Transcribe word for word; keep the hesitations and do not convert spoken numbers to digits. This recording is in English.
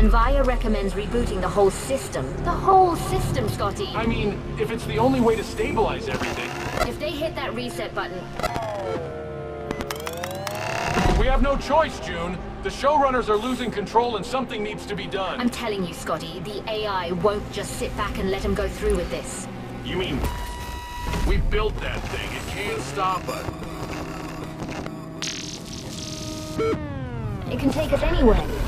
and Vaya recommends rebooting the whole system. The whole system, Scotty! I mean, if it's the only way to stabilize everything. If they hit that reset button... We have no choice, June. The showrunners are losing control and something needs to be done. I'm telling you, Scotty, the A I won't just sit back and let him go through with this. You mean... we built that thing. It can't stop us. It can take us anywhere.